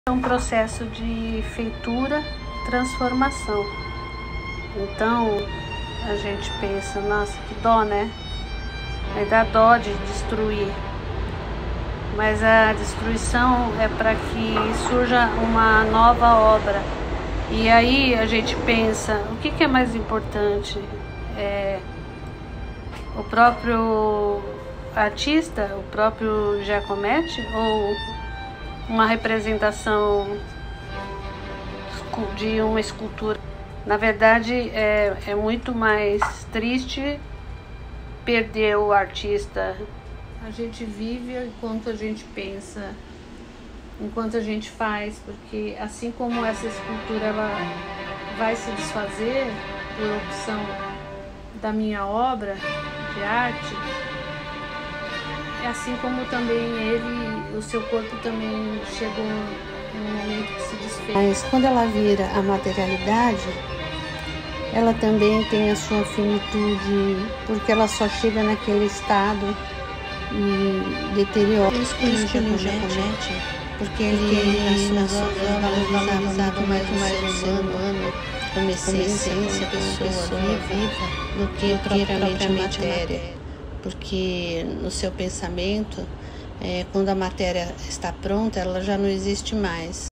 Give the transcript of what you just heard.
É um processo de feitura, transformação. Então a gente pensa, nossa, que dó, né? Vai dar dó de destruir. Mas a destruição é para que surja uma nova obra. E aí a gente pensa, o que é mais importante? O próprio artista, o próprio Giacometti, ou uma representação de uma escultura? Na verdade, é muito mais triste perder o artista. A gente vive enquanto a gente pensa, enquanto a gente faz, porque assim como essa escultura ela vai se desfazer por opção da minha obra de arte, é assim como também o seu corpo também chegou num momento que se desfez. Mas quando ela vira a materialidade, ela também tem a sua finitude, porque ela só chega naquele estado e deteriora. Eu escolhi o Giacometti porque ele nas suas obras valorizava mais o ser humano como essência, pessoa viva, do que propriamente a matéria. Porque no seu pensamento, quando a matéria está pronta, ela já não existe mais.